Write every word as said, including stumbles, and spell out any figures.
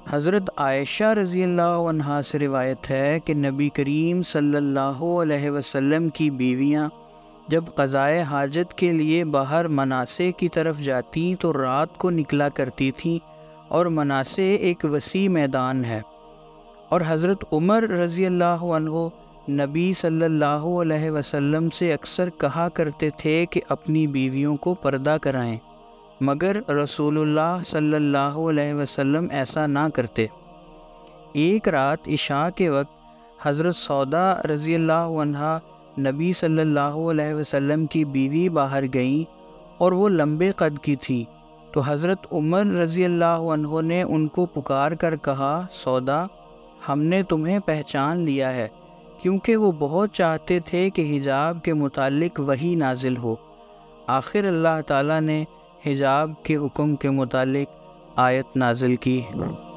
حضرت عائشہ رضی اللہ عنہا سے روایت ہے کہ نبی کریم صلی اللہ علیہ وسلم کی بیویاں جب قضائے حاجت کے لیے باہر مناسے کی طرف جاتیں تو رات کو نکلا کرتی تھیں، اور مناسے ایک وسیع میدان ہے۔ اور حضرت عمر رضی اللہ عنہ نبی صلی اللہ علیہ وسلم سے اکثر کہا کرتے تھے کہ اپنی بیویوں کو پردہ کرائیں، مگر رسول اللہ صلی اللہ علیہ وسلم ایسا نہ کرتے۔ ایک رات عشاء کے وقت حضرت سودا رضی اللہ عنہا نبی صلی اللہ علیہ وسلم کی بیوی باہر گئیں، اور وہ لمبے قد کی تھی، تو حضرت عمر رضی اللہ عنہ نے ان کو پکار کر کہا، سودا، ہم نے تمہیں پہچان لیا ہے، کیونکہ وہ بہت چاہتے تھے کہ حجاب کے متعلق وحی نازل ہو۔ آخر اللہ تعالیٰ نے حجاب کے حکم کے متعلق آیت نازل کی۔